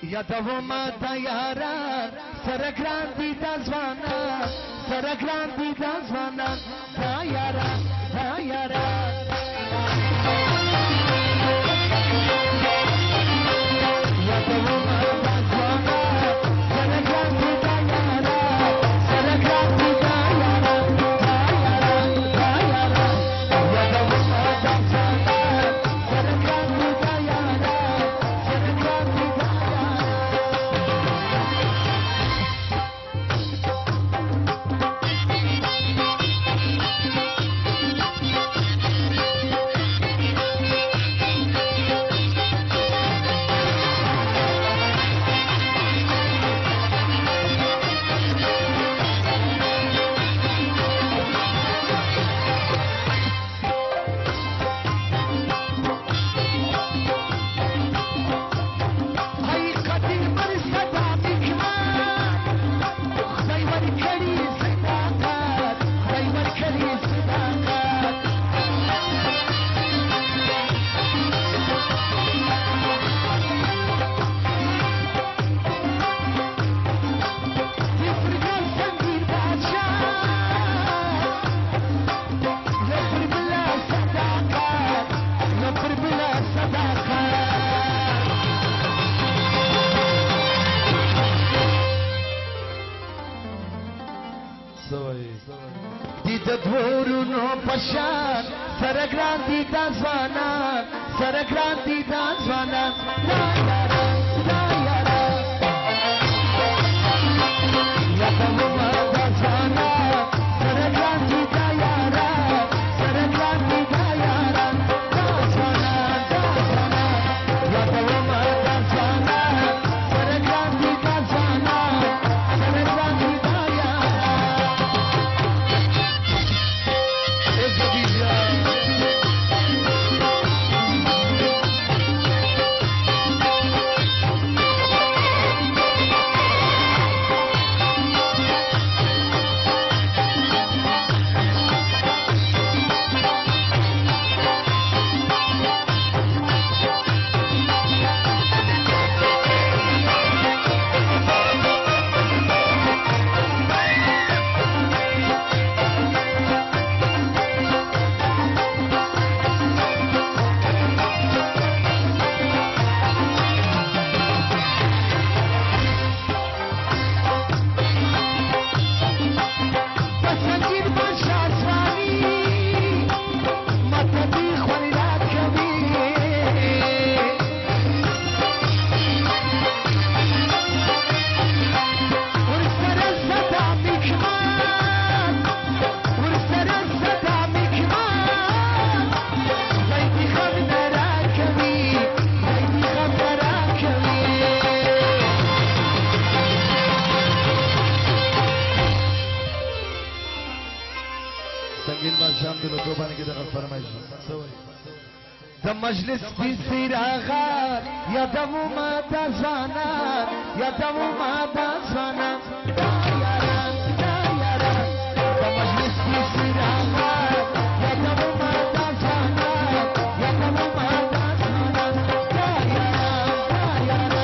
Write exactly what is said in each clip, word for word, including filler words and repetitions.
یادوما تا یارا سرګران دي د ځوانا سرګران دي د ځوانا تا یارا تا یارا یادوما تا ځوانا سرګران دي د یارا سرګران دي د یارا تا یارا تا یارا یادوما تا ځوانا سرګران دي د یارا سرګران دي د پشان سرګران دي د ځوانا سرګران دي د ځوانا لا یارا لا یارا یادوما د ځوانا سرګران دي د یارا سرګران دي د یارا د ځوانا د ځوانا یادوما د ځوانا سرګران دي د ځوانا سرګران دي د یارا د مجلس کی سراغا یادوما د ځوانا یادوما د ځوانا دا یارا دا یارا د مجلس کی سراغا یادوما د ځوانا یادوما د ځوانا دا یارا دا یارا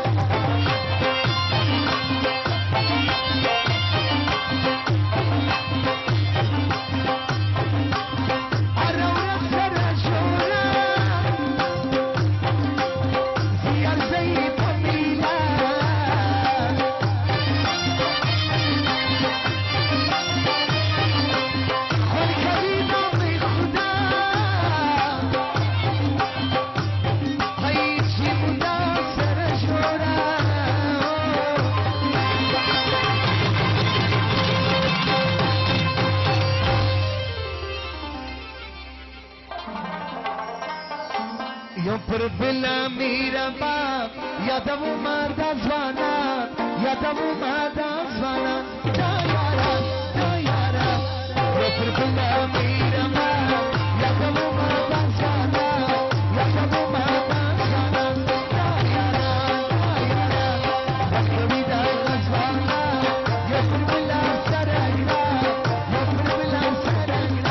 پر بلا میرا باپ یادوما د ځوانا یادوما د ځوانا دا یارا دا یارا پر بلا میرا باپ یادوما د ځوانا یادوما د ځوانا دا یارا دا یارا بخوی د ځوانا یا پر بلا سرګرا یا پر بلا سرګرا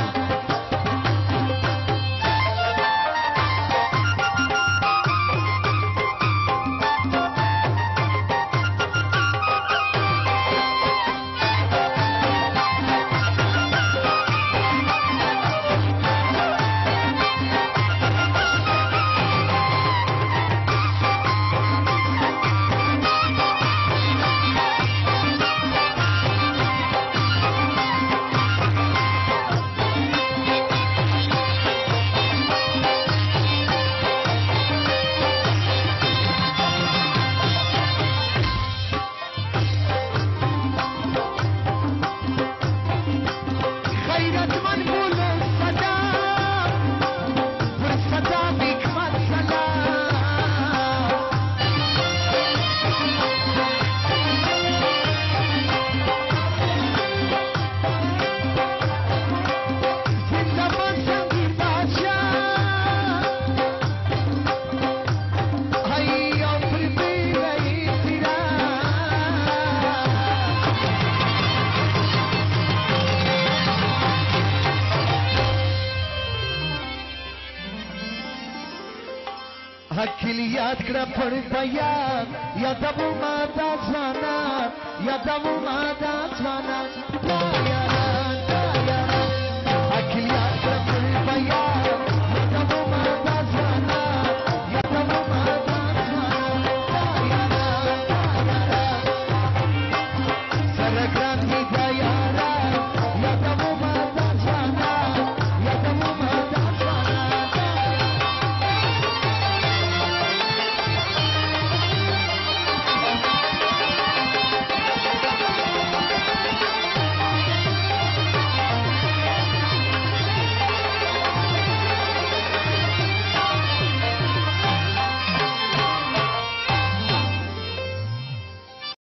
یاد کړه پر بیا یادو ما دا ځوانا یادو ما دا ځوانا